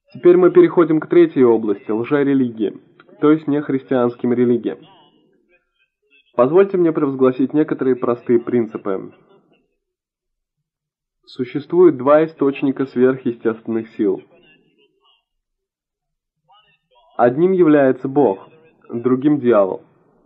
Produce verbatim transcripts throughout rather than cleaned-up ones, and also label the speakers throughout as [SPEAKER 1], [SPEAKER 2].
[SPEAKER 1] Теперь мы переходим к третьей области – лжерелигии, то есть нехристианским религиям. Позвольте мне провозгласить некоторые простые принципы. Существует два источника сверхъестественных сил. Одним является Бог, другим – дьявол.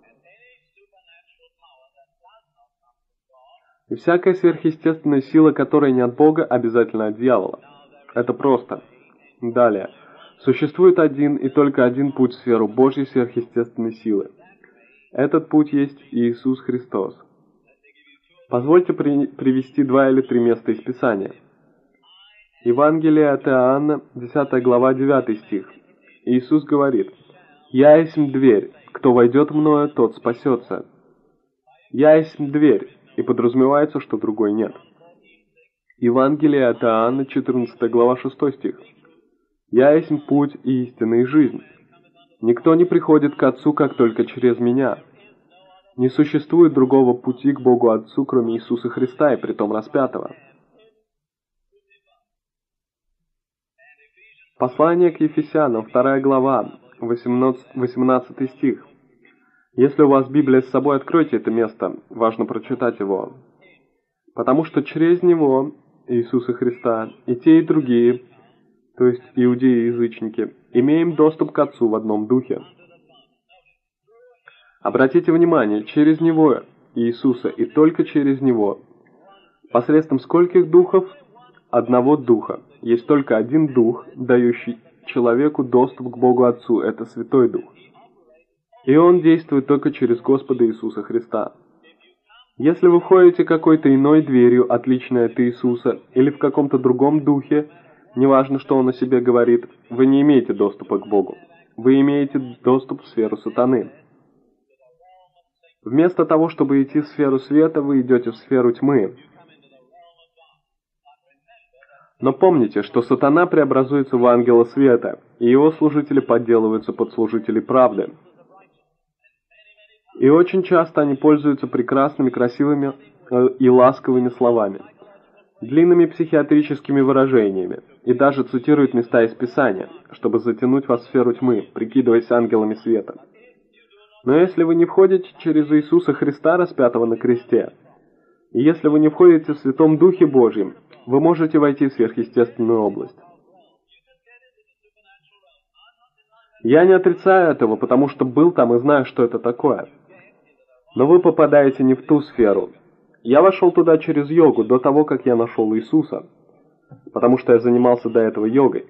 [SPEAKER 1] И всякая сверхъестественная сила, которая не от Бога, обязательно от дьявола. Это просто. Далее. Существует один и только один путь в сферу Божьей сверхъестественной силы. Этот путь есть Иисус Христос. Позвольте при, привести два или три места из Писания. Евангелие от Иоанна, десятая глава, девятый стих. Иисус говорит: «Я есмь дверь, кто войдет мною, тот спасется». «Я есмь дверь», и подразумевается, что другой нет. Евангелие от Иоанна, четырнадцатая глава, шестой стих. «Я есмь путь и истина и жизнь. Никто не приходит к Отцу, как только через Меня. Не существует другого пути к Богу Отцу, кроме Иисуса Христа, и притом распятого». Послание к Ефесянам, вторая глава, восемнадцатый стих. Если у вас Библия с собой, откройте это место, важно прочитать его. «Потому что через Него, Иисуса Христа, и те, и другие, то есть иудеи и язычники, имеем доступ к Отцу в одном духе». Обратите внимание, через Него, Иисуса, и только через Него. Посредством скольких духов? Одного Духа. Есть только один Дух, дающий человеку доступ к Богу Отцу, это Святой Дух. И Он действует только через Господа Иисуса Христа. Если вы входите какой-то иной дверью, отличной от Иисуса, или в каком-то другом духе, неважно, что Он о себе говорит, вы не имеете доступа к Богу. Вы имеете доступ в сферу сатаны. Вместо того, чтобы идти в сферу света, вы идете в сферу тьмы. Но помните, что сатана преобразуется в ангела света, и его служители подделываются под служителей правды. И очень часто они пользуются прекрасными, красивыми и ласковыми словами, длинными психиатрическими выражениями, и даже цитируют места из Писания, чтобы затянуть вас в сферу тьмы, прикидываясь ангелами света. Но если вы не входите через Иисуса Христа, распятого на кресте, и если вы не входите в Святом Духе Божьем, вы можете войти в сверхъестественную область. Я не отрицаю этого, потому что был там и знаю, что это такое. Но вы попадаете не в ту сферу. Я вошел туда через йогу, до того, как я нашел Иисуса, потому что я занимался до этого йогой.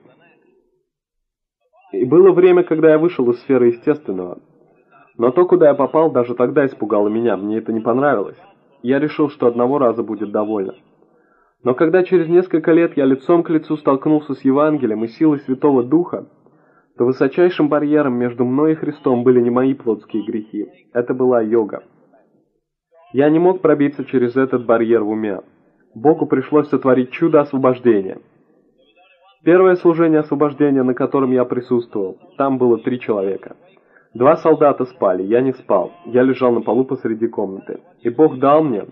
[SPEAKER 1] И было время, когда я вышел из сферы естественного. Но то, куда я попал, даже тогда испугало меня, мне это не понравилось. Я решил, что одного раза будет довольно. Но когда через несколько лет я лицом к лицу столкнулся с Евангелием и силой Святого Духа, то высочайшим барьером между мной и Христом были не мои плотские грехи. Это была йога. Я не мог пробиться через этот барьер в уме. Богу пришлось сотворить чудо освобождения. Первое служение освобождения, на котором я присутствовал, там было три человека. Два солдата спали, я не спал. Я лежал на полу посреди комнаты. И Бог дал мне...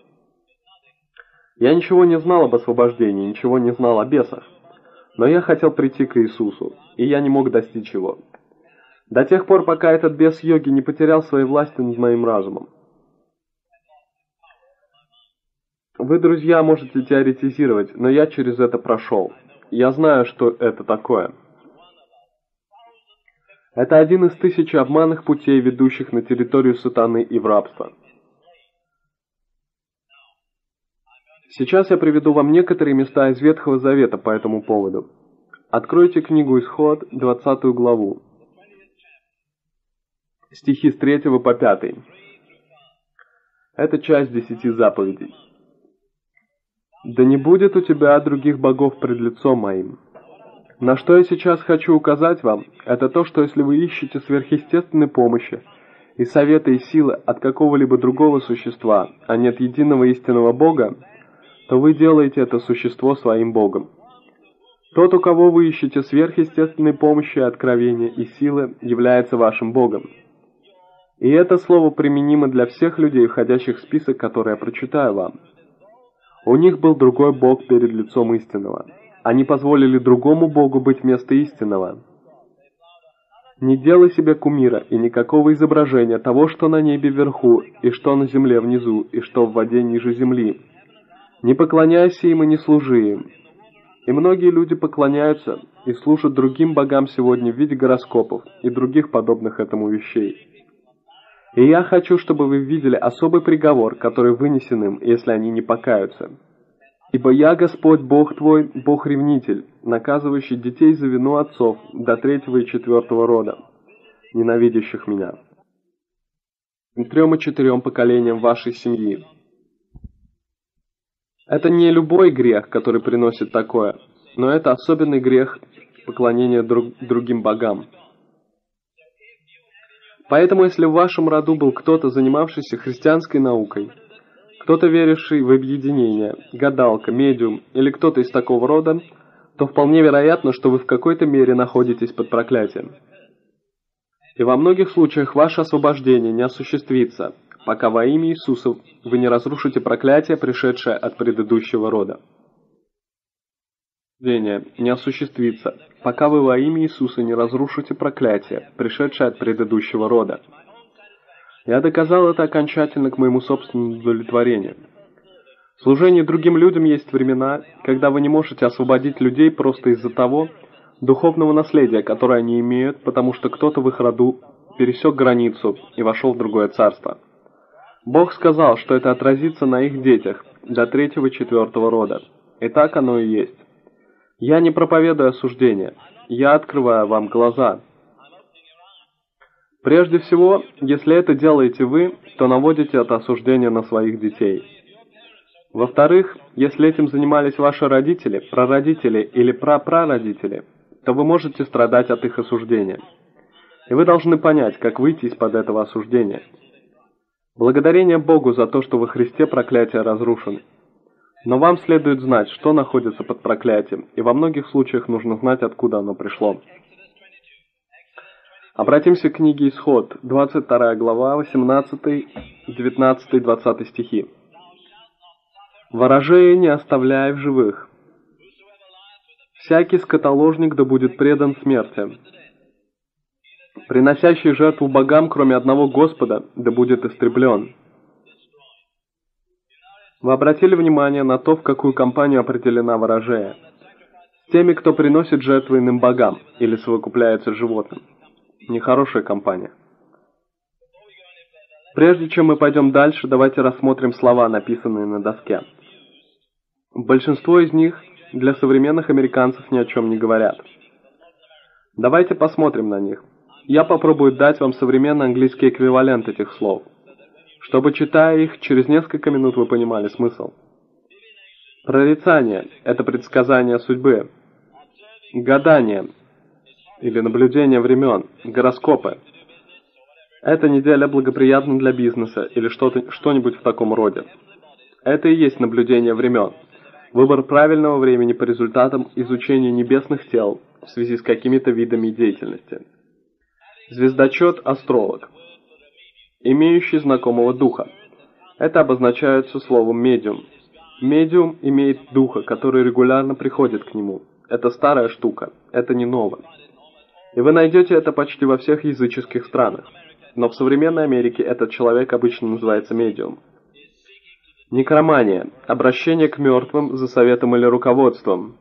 [SPEAKER 1] Я ничего не знал об освобождении, ничего не знал о бесах. Но я хотел прийти к Иисусу, и я не мог достичь его. До тех пор, пока этот бес йоги не потерял своей власти над моим разумом. Вы, друзья, можете теоретизировать, но я через это прошел. Я знаю, что это такое. Это один из тысячи обманных путей, ведущих на территорию сатаны и в рабство. Сейчас я приведу вам некоторые места из Ветхого Завета по этому поводу. Откройте книгу Исход, двадцатую главу. Стихи с третьего по пятый. Это часть десяти заповедей. «Да не будет у тебя других богов пред лицом моим». На что я сейчас хочу указать вам, это то, что если вы ищете сверхъестественной помощи и совета и силы от какого-либо другого существа, а не от единого истинного Бога, то вы делаете это существо своим Богом. Тот, у кого вы ищете сверхъестественной помощи, откровения и силы, является вашим Богом. И это слово применимо для всех людей, входящих в список, который я прочитаю вам. У них был другой Бог перед лицом истинного. Они позволили другому богу быть вместо истинного. Не делай себе кумира и никакого изображения того, что на небе вверху, и что на земле внизу, и что в воде ниже земли. Не поклоняйся им и не служи им. И многие люди поклоняются и служат другим богам сегодня в виде гороскопов и других подобных этому вещей. И я хочу, чтобы вы видели особый приговор, который вынесен им, если они не покаются. Ибо я, Господь, Бог твой, Бог-ревнитель, наказывающий детей за вину отцов до третьего и четвертого рода, ненавидящих меня, трем и четырем поколениям вашей семьи. Это не любой грех, который приносит такое, но это особенный грех поклонения друг, другим богам. Поэтому, если в вашем роду был кто-то, занимавшийся христианской наукой, кто-то, веривший в объединение, гадалка, медиум или кто-то из такого рода, то вполне вероятно, что вы в какой-то мере находитесь под проклятием. И во многих случаях ваше освобождение не осуществится, пока во имя Иисуса вы не разрушите проклятие, пришедшее от предыдущего рода. Освобождение не осуществится, пока вы во имя Иисуса не разрушите проклятие, пришедшее от предыдущего рода. Я доказал это окончательно к моему собственному удовлетворению. В служении другим людям есть времена, когда вы не можете освободить людей просто из-за того духовного наследия, которое они имеют, потому что кто-то в их роду пересек границу и вошел в другое царство. Бог сказал, что это отразится на их детях до третьего и четвертого рода. И так оно и есть. Я не проповедую осуждение, я открываю вам глаза. Прежде всего, если это делаете вы, то наводите это осуждение на своих детей. Во-вторых, если этим занимались ваши родители, прародители или прапрародители, то вы можете страдать от их осуждения. И вы должны понять, как выйти из-под этого осуждения. Благодарение Богу за то, что во Христе проклятие разрушено. Но вам следует знать, что находится под проклятием, и во многих случаях нужно знать, откуда оно пришло. Обратимся к книге Исход, двадцать вторая глава, восемнадцатый, девятнадцатый, двадцатый стихи. «Ворожея не оставляй в живых. Всякий скотоложник да будет предан смерти. Приносящий жертву богам, кроме одного Господа, да будет истреблен». Вы обратили внимание на то, в какую компанию определена ворожея? С теми, кто приносит жертвы иным богам или совокупляется с животным. Нехорошая компания. Прежде чем мы пойдем дальше, давайте рассмотрим слова, написанные на доске. Большинство из них для современных американцев ни о чем не говорят. Давайте посмотрим на них. Я попробую дать вам современный английский эквивалент этих слов, чтобы, читая их, через несколько минут вы понимали смысл. Прорицание – это предсказание судьбы. Гадание или наблюдение времен, гороскопы. Эта неделя благоприятна для бизнеса или что-то, что-нибудь в таком роде. Это и есть наблюдение времен. Выбор правильного времени по результатам изучения небесных тел в связи с какими-то видами деятельности. Звездочет – астролог, имеющий знакомого духа. Это обозначается словом «медиум». Медиум имеет духа, который регулярно приходит к нему. Это старая штука, это не ново. И вы найдете это почти во всех языческих странах. Но в современной Америке этот человек обычно называется медиум. Некромания – обращение к мертвым за советом или руководством.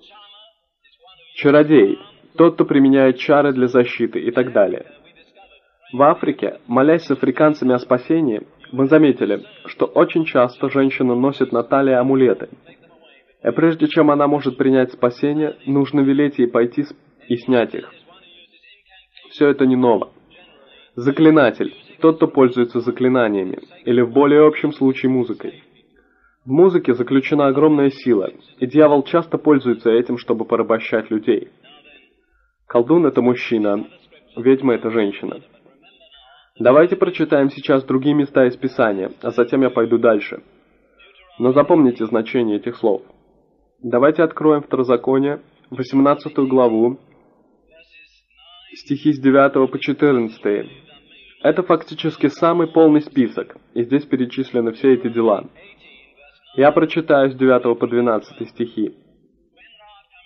[SPEAKER 1] Чародей – тот, кто применяет чары для защиты и так далее. В Африке, молясь с африканцами о спасении, мы заметили, что очень часто женщина носит на талии амулеты. И прежде чем она может принять спасение, нужно велеть ей пойти и снять их. Все это не ново. Заклинатель – тот, кто пользуется заклинаниями, или в более общем случае музыкой. В музыке заключена огромная сила, и дьявол часто пользуется этим, чтобы порабощать людей. Колдун – это мужчина, ведьма – это женщина. Давайте прочитаем сейчас другие места из Писания, а затем я пойду дальше. Но запомните значение этих слов. Давайте откроем Второзаконие, восемнадцатую главу, стихи с девятого по четырнадцатый. Это фактически самый полный список, и здесь перечислены все эти дела. Я прочитаю с девятого по двенадцатый стихи.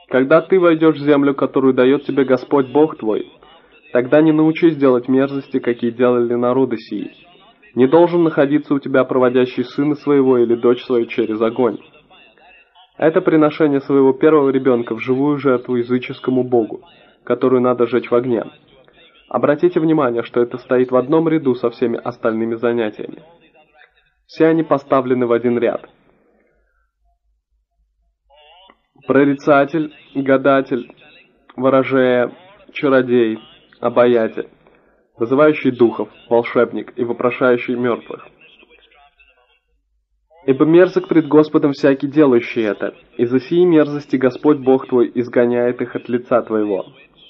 [SPEAKER 1] Когда ты войдешь в землю, которую дает тебе Господь Бог твой, тогда не научись делать мерзости, какие делали народы сии. Не должен находиться у тебя проводящий сына своего или дочь свою через огонь. Это приношение своего первого ребенка в живую жертву языческому богу, которую надо сжечь в огне. Обратите внимание, что это стоит в одном ряду со всеми остальными занятиями. Все они поставлены в один ряд. Прорицатель, гадатель, ворожея, чародей, обаятель, вызывающий духов, волшебник и вопрошающий мертвых. Ибо мерзок пред Господом всякий делающий это, и за сии мерзости Господь Бог твой изгоняет их от лица твоего.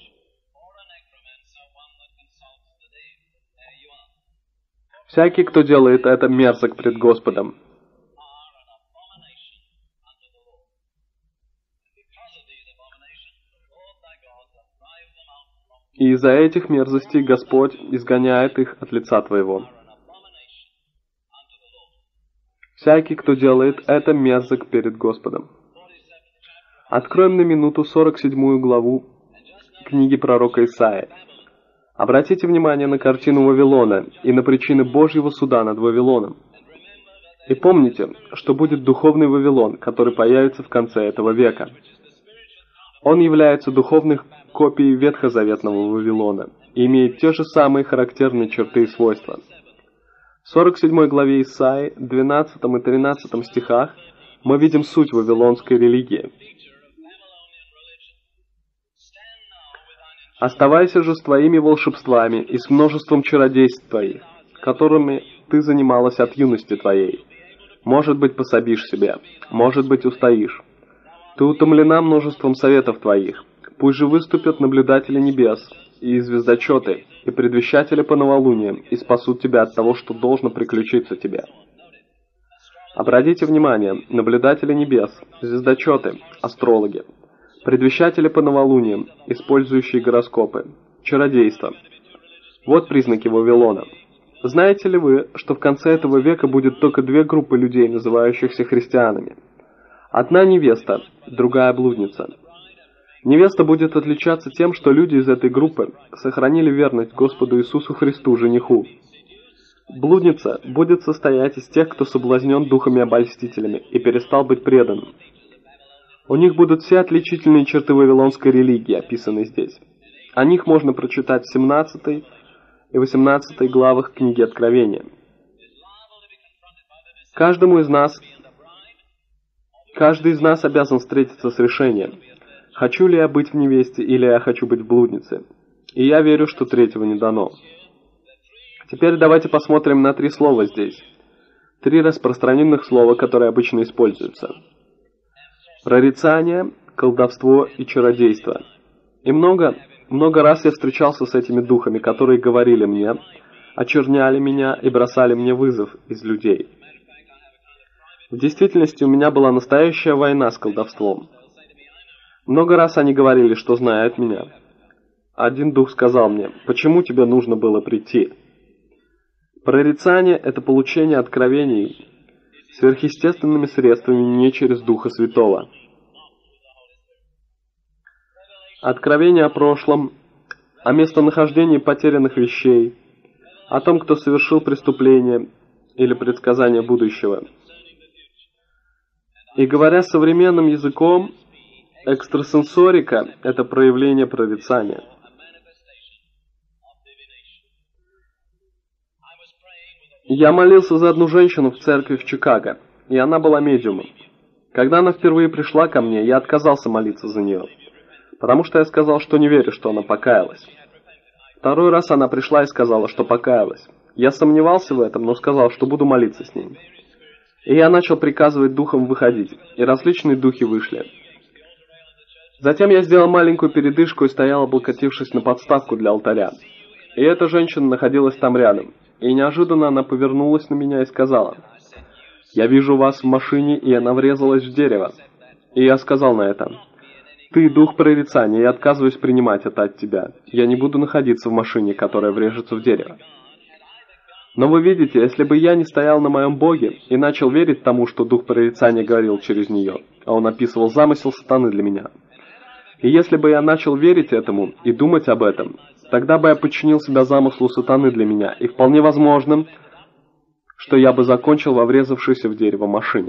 [SPEAKER 1] Всякий, кто делает это, мерзок пред Господом. И из-за этих мерзостей Господь изгоняет их от лица твоего. Всякий, кто делает это, мерзок перед Господом. Откроем на минуту сорок седьмую главу книги пророка Исаии. Обратите внимание на картину Вавилона и на причины Божьего суда над Вавилоном. И помните, что будет духовный Вавилон, который появится в конце этого века. Он является духовной копией ветхозаветного Вавилона и имеет те же самые характерные черты и свойства. В сорок седьмой главе Исаии, двенадцатом и тринадцатом стихах, мы видим суть вавилонской религии. «Оставайся же с твоими волшебствами и с множеством чародейств твоих, которыми ты занималась от юности твоей. Может быть, пособишь себе, может быть, устоишь. Ты утомлена множеством советов твоих. Пусть же выступят наблюдатели небес, и звездочеты, и предвещатели по новолуниям, и спасут тебя от того, что должно приключиться тебе». Обратите внимание, наблюдатели небес, звездочеты, астрологи, предвещатели по новолуниям, использующие гороскопы, чародейство. Вот признаки Вавилона. Знаете ли вы, что в конце этого века будет только две группы людей, называющихся христианами? Одна невеста, другая блудница. Невеста будет отличаться тем, что люди из этой группы сохранили верность Господу Иисусу Христу, жениху. Блудница будет состоять из тех, кто соблазнен духами-обольстителями и перестал быть преданным. У них будут все отличительные черты вавилонской религии, описанные здесь. О них можно прочитать в семнадцатой и восемнадцатой главах книги Откровения. Каждому из нас, каждый из нас обязан встретиться с решением, хочу ли я быть в невесте или я хочу быть в блуднице. И я верю, что третьего не дано. Теперь давайте посмотрим на три слова здесь. Три распространенных слова, которые обычно используются. Прорицание, колдовство и чародейство. И много, много раз я встречался с этими духами, которые говорили мне, очерняли меня и бросали мне вызов из людей. В действительности у меня была настоящая война с колдовством. Много раз они говорили, что знают меня. Один дух сказал мне: «Почему тебе нужно было прийти?» Прорицание – это получение откровений сверхъестественными средствами, не через Духа Святого. Откровение о прошлом, о местонахождении потерянных вещей, о том, кто совершил преступление или предсказание будущего. И говоря современным языком, экстрасенсорика – это проявление прорицания. Я молился за одну женщину в церкви в Чикаго, и она была медиумом. Когда она впервые пришла ко мне, я отказался молиться за нее, потому что я сказал, что не верю, что она покаялась. Второй раз она пришла и сказала, что покаялась. Я сомневался в этом, но сказал, что буду молиться с ней. И я начал приказывать духам выходить, и различные духи вышли. Затем я сделал маленькую передышку и стоял, облокотившись на подставку для алтаря. И эта женщина находилась там рядом. И неожиданно она повернулась на меня и сказала: «Я вижу вас в машине», и она врезалась в дерево. И я сказал на это: «Ты дух прорицания, я отказываюсь принимать это от тебя. Я не буду находиться в машине, которая врежется в дерево». Но вы видите, если бы я не стоял на моем Боге и начал верить тому, что дух прорицания говорил через нее, а он описывал замысел сатаны для меня, И если бы я начал верить этому и думать об этом, тогда бы я подчинил себя замыслу сатаны для меня, и вполне возможно, что я бы закончил во врезавшейся в дерево машине.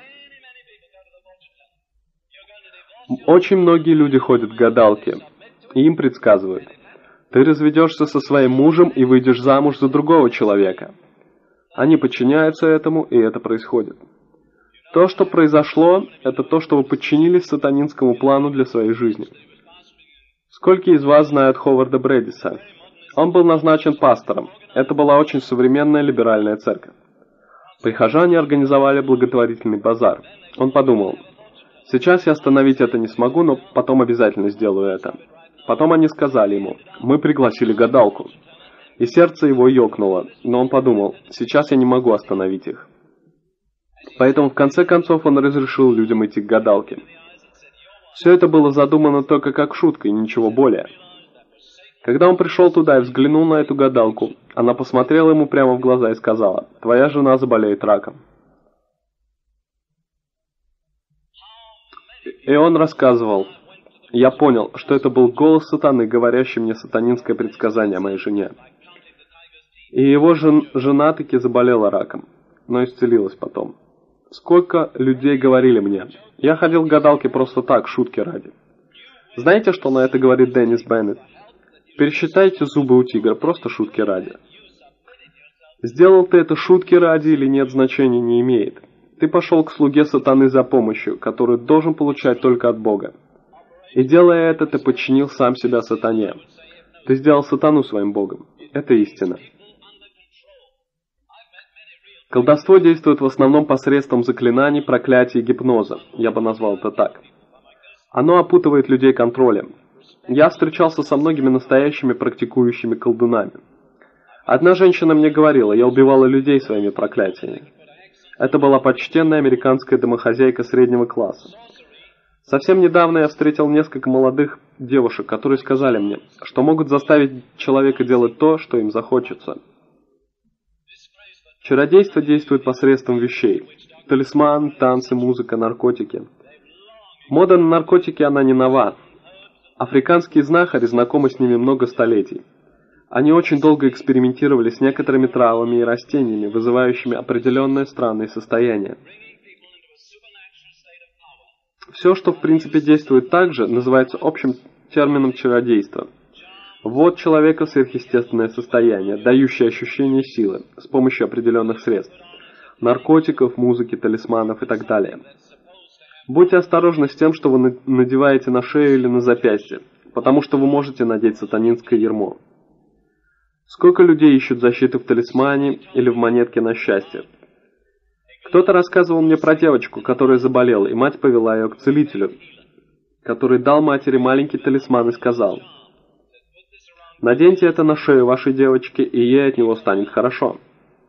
[SPEAKER 1] Очень многие люди ходят к гадалке, и им предсказывают: ты разведешься со своим мужем и выйдешь замуж за другого человека. Они подчиняются этому, и это происходит. То, что произошло, это то, что вы подчинились сатанинскому плану для своей жизни. Сколько из вас знают Ховарда Брэдиса? Он был назначен пастором. Это была очень современная либеральная церковь. Прихожане организовали благотворительный базар. Он подумал: сейчас я остановить это не смогу, но потом обязательно сделаю это. Потом они сказали ему: мы пригласили гадалку. И сердце его ёкнуло, но он подумал: сейчас я не могу остановить их. Поэтому в конце концов он разрешил людям идти к гадалке. Все это было задумано только как шутка и ничего более. Когда он пришел туда и взглянул на эту гадалку, она посмотрела ему прямо в глаза и сказала: твоя жена заболеет раком. И он рассказывал: я понял, что это был голос сатаны, говорящий мне сатанинское предсказание о моей жене. И его жен, жена таки заболела раком, но исцелилась потом. Сколько людей говорили мне: я ходил к гадалке просто так, шутки ради. Знаете, что на это говорит Деннис Беннет? Пересчитайте зубы у тигра, просто шутки ради. Сделал ты это шутки ради или нет, значения не имеет. Ты пошел к слуге сатаны за помощью, которую должен получать только от Бога. И делая это, ты подчинил сам себя сатане. Ты сделал сатану своим Богом. Это истина. Колдовство действует в основном посредством заклинаний, проклятий и гипноза. Я бы назвал это так. Оно опутывает людей контролем. Я встречался со многими настоящими практикующими колдунами. Одна женщина мне говорила: я убивала людей своими проклятиями. Это была почтенная американская домохозяйка среднего класса. Совсем недавно я встретил несколько молодых девушек, которые сказали мне, что могут заставить человека делать то, что им захочется. Чародейство действует посредством вещей. Талисман, танцы, музыка, наркотики. Мода на наркотики, она не нова. Африканские знахари знакомы с ними много столетий. Они очень долго экспериментировали с некоторыми травами и растениями, вызывающими определенное странное состояние. Все, что в принципе действует так же, называется общим термином чародейства. Ввод человека в сверхъестественное состояние, дающее ощущение силы с помощью определенных средств. Наркотиков, музыки, талисманов и так далее. Будьте осторожны с тем, что вы надеваете на шею или на запястье, потому что вы можете надеть сатанинское ярмо. Сколько людей ищут защиты в талисмане или в монетке на счастье? Кто-то рассказывал мне про девочку, которая заболела, и мать повела ее к целителю, который дал матери маленький талисман и сказал: наденьте это на шею вашей девочки, и ей от него станет хорошо.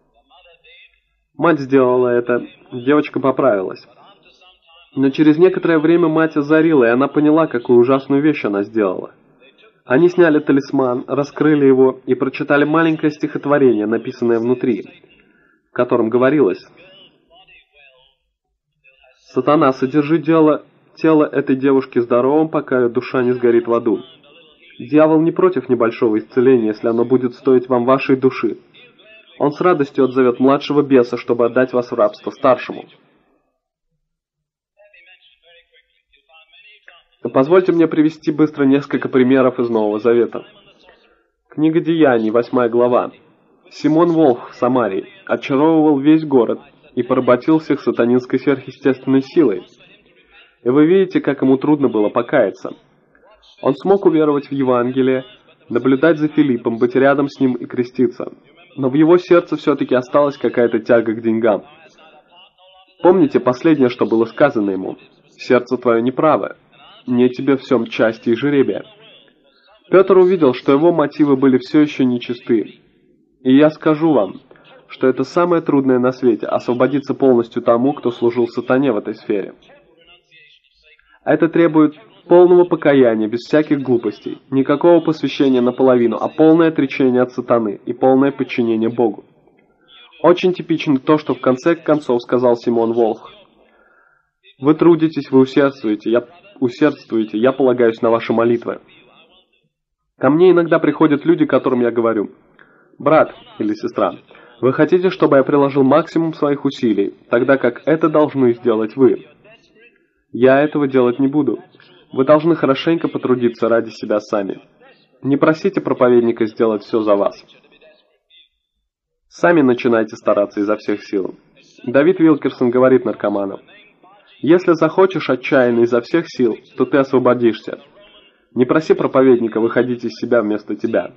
[SPEAKER 1] Мать сделала это, девочка поправилась. Но через некоторое время мать озарила, и она поняла, какую ужасную вещь она сделала. Они сняли талисман, раскрыли его и прочитали маленькое стихотворение, написанное внутри, в котором говорилось: «Сатана, содержи дело, тело этой девушки здоровым, пока ее душа не сгорит в аду. Дьявол не против небольшого исцеления, если оно будет стоить вам вашей души. Он с радостью отзовет младшего беса, чтобы отдать вас в рабство старшему». Позвольте мне привести быстро несколько примеров из Нового Завета. Книга Деяний, восьмая глава. Симон Волх в Самарии очаровывал весь город и поработил всех сатанинской сверхъестественной силой. И вы видите, как ему трудно было покаяться. Он смог уверовать в Евангелие, наблюдать за Филиппом, быть рядом с ним и креститься. Но в его сердце все-таки осталась какая-то тяга к деньгам. Помните последнее, что было сказано ему: «Сердце твое неправое, не тебе в всем части и жеребия». Петр увидел, что его мотивы были все еще нечисты. И я скажу вам, что это самое трудное на свете — освободиться полностью тому, кто служил сатане в этой сфере. Это требует полного покаяния, без всяких глупостей, никакого посвящения наполовину, а полное отречение от сатаны и полное подчинение Богу. Очень типично то, что в конце концов сказал Симон Волх. «Вы трудитесь, вы усердствуете, я усердствуйте, я полагаюсь на ваши молитвы. Ко мне иногда приходят люди, которым я говорю: брат или сестра, вы хотите, чтобы я приложил максимум своих усилий, тогда как это должны сделать вы. Я этого делать не буду. Вы должны хорошенько потрудиться ради себя сами. Не просите проповедника сделать все за вас. Сами начинайте стараться изо всех сил. Давид Вилкерсон говорит наркоманам: если захочешь отчаянно изо всех сил, то ты освободишься. Не проси проповедника выходить из себя вместо тебя.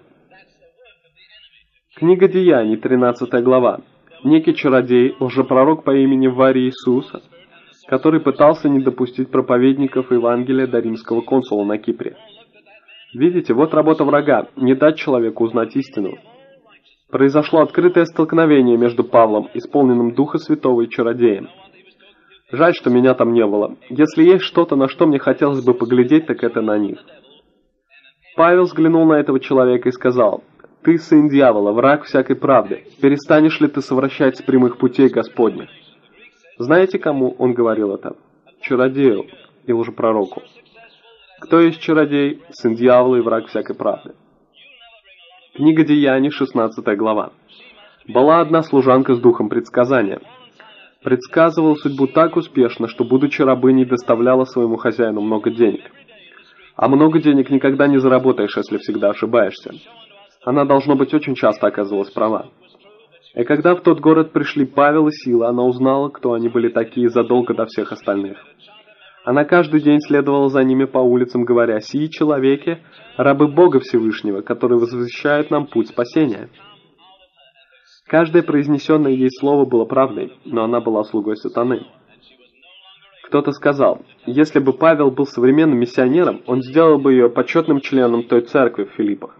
[SPEAKER 1] Книга Деяний, тринадцатая глава. Некий чародей, лжепророк по имени Варий Иисуса, который пытался не допустить проповедников Евангелия до римского консула на Кипре. Видите, вот работа врага, не дать человеку узнать истину. Произошло открытое столкновение между Павлом, исполненным Духа Святого, и чародеем. Жаль, что меня там не было. Если есть что-то, на что мне хотелось бы поглядеть, так это на них. Павел взглянул на этого человека и сказал: «Ты сын дьявола, враг всякой правды. Перестанешь ли ты совращать с прямых путей Господних?» Знаете, кому он говорил это? Чародею и лжепророку. Кто есть чародей, сын дьявола и враг всякой правды? Книга Деяний, шестнадцатая глава. Была одна служанка с духом предсказания. Предсказывала судьбу так успешно, что, будучи рабыней, доставляла своему хозяину много денег. А много денег никогда не заработаешь, если всегда ошибаешься. Она, должно быть, очень часто оказывалась права. И когда в тот город пришли Павел и Сила, она узнала, кто они были такие задолго до всех остальных. Она каждый день следовала за ними по улицам, говоря: «Сии человеки, рабы Бога Всевышнего, которые возвещают нам путь спасения». Каждое произнесенное ей слово было правдой, но она была слугой сатаны. Кто-то сказал: если бы Павел был современным миссионером, он сделал бы ее почетным членом той церкви в Филиппах.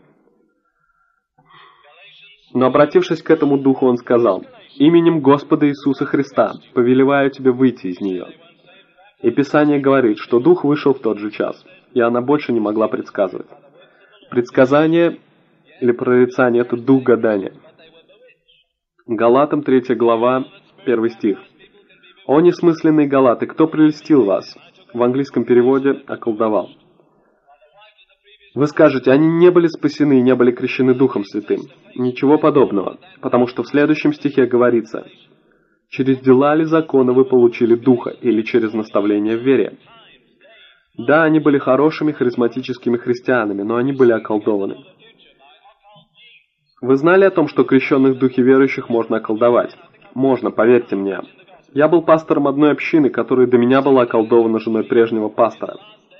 [SPEAKER 1] Но, обратившись к этому духу, он сказал: «Именем Господа Иисуса Христа повелеваю тебе выйти из нее». И Писание говорит, что дух вышел в тот же час, и она больше не могла предсказывать. Предсказание или прорицание – это дух гадания. Галатам, третья глава, первый стих. «О несмысленные галаты, кто прельстил вас?» В английском переводе «околдовал». Вы скажете: они не были спасены и не были крещены Духом Святым. Ничего подобного, потому что в следующем стихе говорится: «Через дела ли закона вы получили Духа, или через наставление в вере?» Да, они были хорошими харизматическими христианами, но они были околдованы. Вы знали о том, что крещенных в Духе верующих можно околдовать? Можно, поверьте мне. Я был пастором одной общины, которая до меня была околдована женой прежнего пастора.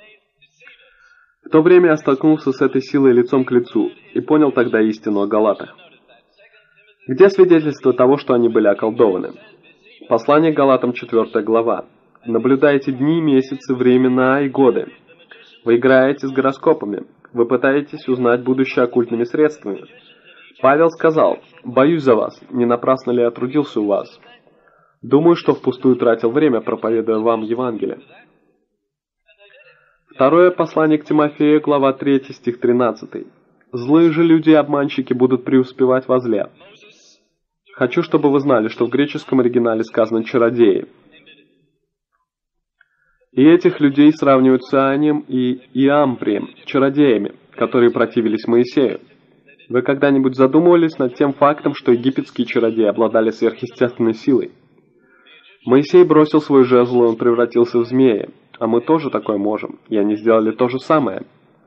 [SPEAKER 1] В то время я столкнулся с этой силой лицом к лицу и понял тогда истину о галатах. Где свидетельство того, что они были околдованы? Послание к Галатам, четвёртая глава. «Наблюдайте дни, месяцы, времена и годы. Вы играете с гороскопами. Вы пытаетесь узнать будущее оккультными средствами». Павел сказал: «Боюсь за вас, не напрасно ли я трудился у вас? Думаю, что впустую тратил время, проповедуя вам Евангелие». Второе послание к Тимофею, глава третья, стих тринадцатый. «Злые же люди и обманщики будут преуспевать во зле». Хочу, чтобы вы знали, что в греческом оригинале сказано «чародеи». И этих людей сравнивают с Ианием и Иамбрием, чародеями, которые противились Моисею. Вы когда-нибудь задумывались над тем фактом, что египетские чародеи обладали сверхъестественной силой? Моисей бросил свой жезл, и он превратился в змея. А мы тоже такое можем, и они сделали то же самое.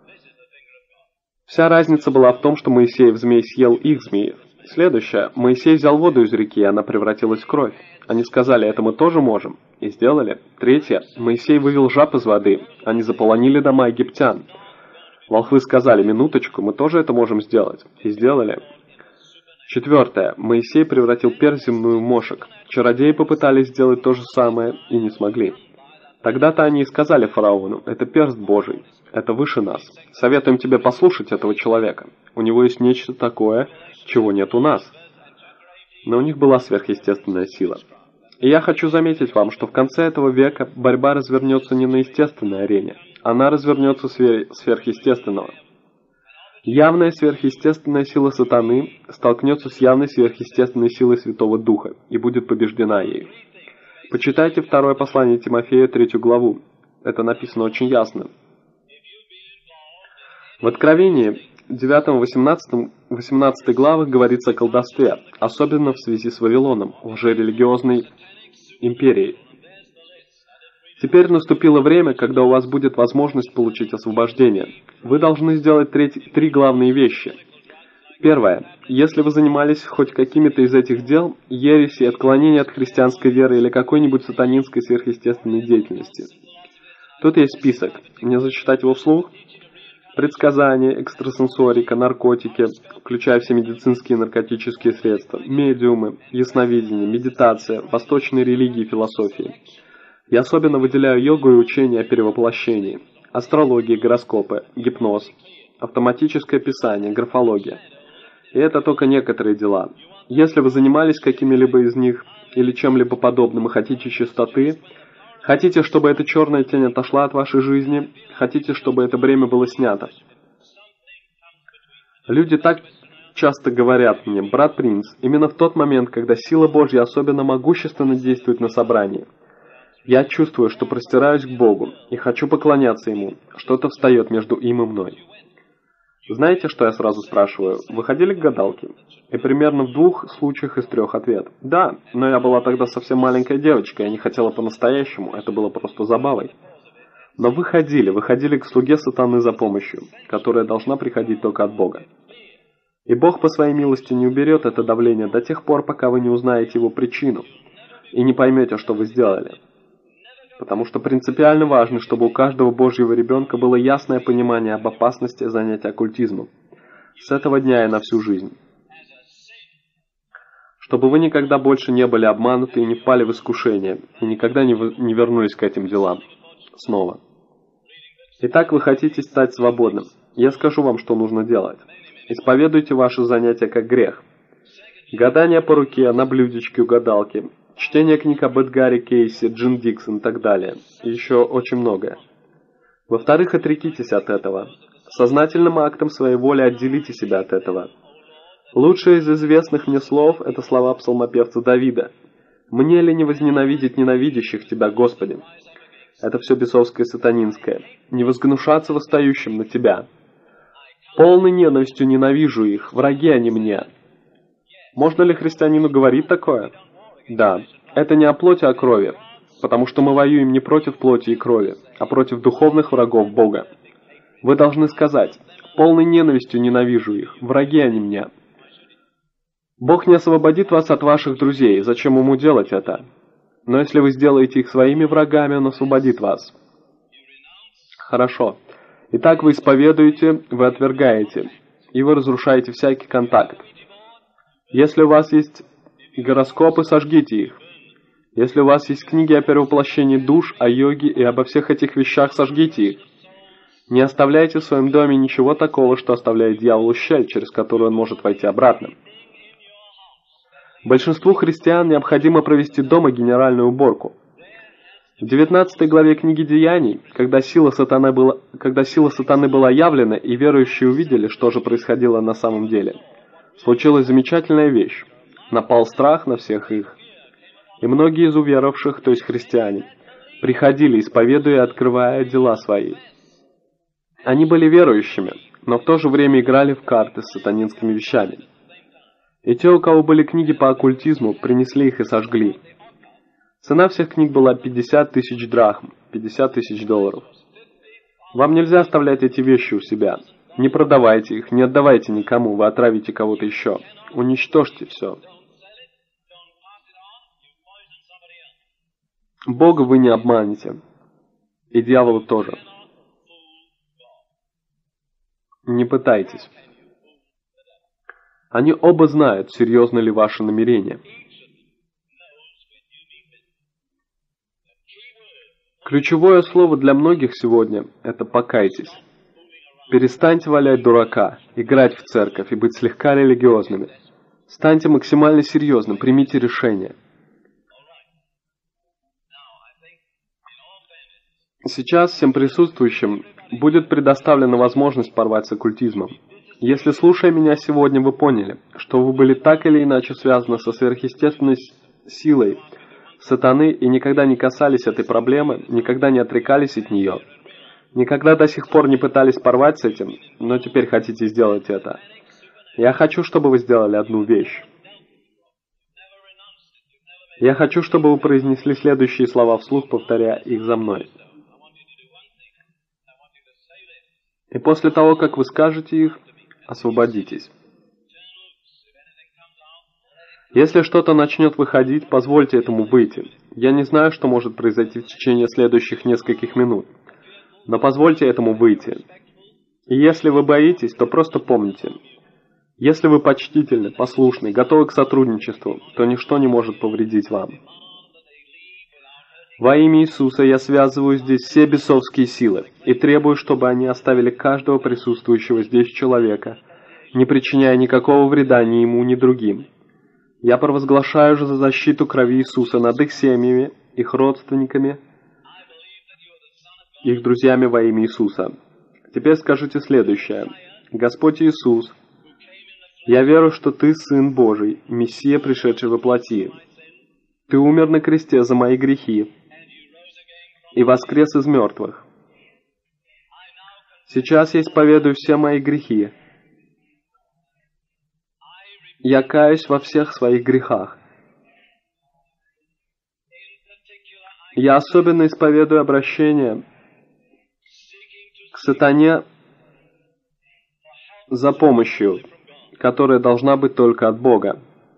[SPEAKER 1] Вся разница была в том, что Моисеев змей съел их змеев. Следующее. Моисей взял воду из реки, и она превратилась в кровь. Они сказали: это мы тоже можем. И сделали. Третье. Моисей вывел жаб из воды. Они заполонили дома египтян. Волхвы сказали: минуточку, мы тоже это можем сделать. И сделали. Четвертое. Моисей превратил перст земную в мошек. Чародеи попытались сделать то же самое и не смогли. Тогда-то они и сказали фараону: это перст Божий, это выше нас. Советуем тебе послушать этого человека. У него есть нечто такое, чего нет у нас. Но у них была сверхъестественная сила. И я хочу заметить вам, что в конце этого века борьба развернется не на естественной арене, она развернется сверхъестественного. Явная сверхъестественная сила сатаны столкнется с явной сверхъестественной силой Святого Духа и будет побеждена ею. Почитайте второе послание Тимофея, третью главу. Это написано очень ясно. В Откровении девятом-восемнадцатой главах говорится о колдовстве, особенно в связи с Вавилоном, лжерелигиозной империей. Теперь наступило время, когда у вас будет возможность получить освобождение. Вы должны сделать три, три главные вещи. Первое. Если вы занимались хоть какими-то из этих дел, ереси, отклонения от христианской веры или какой-нибудь сатанинской сверхъестественной деятельности. Тут есть список. Мне зачитать его вслух? Предсказания, экстрасенсорика, наркотики, включая все медицинские и наркотические средства, медиумы, ясновидение, медитация, восточные религии и философии. Я особенно выделяю йогу и учение о перевоплощении, астрология, гороскопы, гипноз, автоматическое писание, графология. И это только некоторые дела. Если вы занимались какими-либо из них или чем-либо подобным и хотите чистоты, хотите, чтобы эта черная тень отошла от вашей жизни, хотите, чтобы это бремя было снято. Люди так часто говорят мне: брат Принц, именно в тот момент, когда сила Божья особенно могущественно действует на собрании, я чувствую, что простираюсь к Богу и хочу поклоняться Ему. Что-то встает между им и мной. Знаете, что я сразу спрашиваю? Вы ходили к гадалке? И примерно в двух случаях из трех ответ. Да, но я была тогда совсем маленькая девочка, я не хотела по-настоящему, это было просто забавой. Но вы ходили, вы ходили к слуге сатаны за помощью, которая должна приходить только от Бога. И Бог по своей милости не уберет это давление до тех пор, пока вы не узнаете его причину и не поймете, что вы сделали. Потому что принципиально важно, чтобы у каждого Божьего ребенка было ясное понимание об опасности занятия оккультизмом. С этого дня и на всю жизнь. Чтобы вы никогда больше не были обмануты и не впали в искушение, и никогда не, в... не вернулись к этим делам. Снова. Итак, вы хотите стать свободным. Я скажу вам, что нужно делать. Исповедуйте ваши занятия как грех. Гадание по руке, на блюдечке у гадалки, чтение книг об Эдгаре Кейси, Джин Диксон и так далее. И еще очень многое. Во-вторых, отрекитесь от этого. Сознательным актом своей воли отделите себя от этого. Лучшее из известных мне слов – это слова псалмопевца Давида. «Мне ли не возненавидеть ненавидящих Тебя, Господи?» Это все бесовское и сатанинское. «Не возгнушаться восстающим на Тебя». «Полной ненавистью ненавижу их, враги они мне». Можно ли христианину говорить такое? Да, это не о плоти, а о крови, потому что мы воюем не против плоти и крови, а против духовных врагов Бога. Вы должны сказать: «Полной ненавистью ненавижу их, враги они мне». Бог не освободит вас от ваших друзей, зачем ему делать это? Но если вы сделаете их своими врагами, он освободит вас. Хорошо. Итак, вы исповедуете, вы отвергаете, и вы разрушаете всякий контакт. Если у вас есть гороскопы, сожгите их. Если у вас есть книги о перевоплощении душ, о йоге и обо всех этих вещах, сожгите их. Не оставляйте в своем доме ничего такого, что оставляет дьяволу щель, через которую он может войти обратно. Большинству христиан необходимо провести дома генеральную уборку. В девятнадцатой главе книги Деяний, когда сила сатаны была, когда сила сатаны была явлена и верующие увидели, что же происходило на самом деле, случилась замечательная вещь. Напал страх на всех их. И многие из уверовавших, то есть христиане, приходили, исповедуя и открывая дела свои. Они были верующими, но в то же время играли в карты с сатанинскими вещами. И те, у кого были книги по оккультизму, принесли их и сожгли. Цена всех книг была пятьдесят тысяч драхм, пятьдесят тысяч долларов. Вам нельзя оставлять эти вещи у себя. Не продавайте их, не отдавайте никому, вы отравите кого-то еще. Уничтожьте все. Бога вы не обманете. И дьявола тоже. Не пытайтесь. Они оба знают, серьезно ли ваше намерение. Ключевое слово для многих сегодня – это «покайтесь». Перестаньте валять дурака, играть в церковь и быть слегка религиозными. Станьте максимально серьезным, примите решение. Сейчас всем присутствующим будет предоставлена возможность порвать с оккультизмом. Если, слушая меня сегодня, вы поняли, что вы были так или иначе связаны со сверхъестественной силой, сатаны и никогда не касались этой проблемы, никогда не отрекались от нее, никогда до сих пор не пытались порвать с этим, но теперь хотите сделать это. Я хочу, чтобы вы сделали одну вещь. Я хочу, чтобы вы произнесли следующие слова вслух, повторяя их за мной. И после того, как вы скажете их, освободитесь. Если что-то начнет выходить, позвольте этому выйти. Я не знаю, что может произойти в течение следующих нескольких минут, но позвольте этому выйти. И если вы боитесь, то просто помните, если вы почтительны, послушны, готовы к сотрудничеству, то ничто не может повредить вам. Во имя Иисуса я связываю здесь все бесовские силы и требую, чтобы они оставили каждого присутствующего здесь человека, не причиняя никакого вреда ни ему, ни другим. Я провозглашаю же за защиту крови Иисуса над их семьями, их родственниками, их друзьями во имя Иисуса. Теперь скажите следующее. Господь Иисус, я верю, что Ты Сын Божий, Мессия, пришедший во плоти. Ты умер на кресте за мои грехи и воскрес из мертвых. Сейчас я исповедую все мои грехи. Я каюсь во всех своих грехах. Я особенно исповедую обращение к сатане за помощью, которая должна быть только от Бога.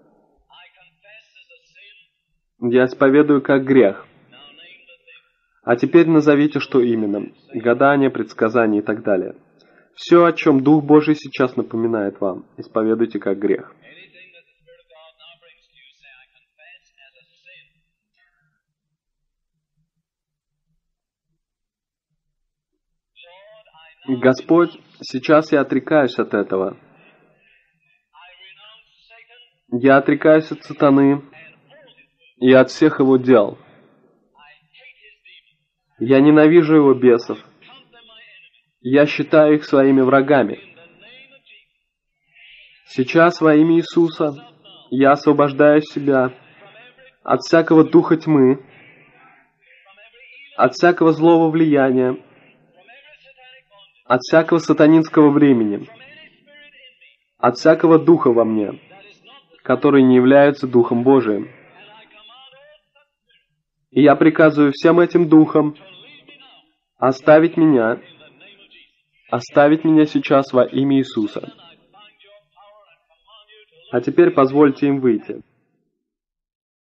[SPEAKER 1] Я исповедую как грех. А теперь назовите, что именно. Гадания, предсказания и так далее. Все, о чем Дух Божий сейчас напоминает вам, исповедуйте как грех. Господь, сейчас я отрекаюсь от этого. Я отрекаюсь от сатаны и от всех его дел. Я ненавижу его бесов. Я считаю их своими врагами. Сейчас во имя Иисуса я освобождаю себя от всякого духа тьмы, от всякого злого влияния, от всякого сатанинского времени, от всякого духа во мне, который не является Духом Божиим. И я приказываю всем этим духам оставить меня, оставить меня сейчас во имя Иисуса. А теперь позвольте им выйти.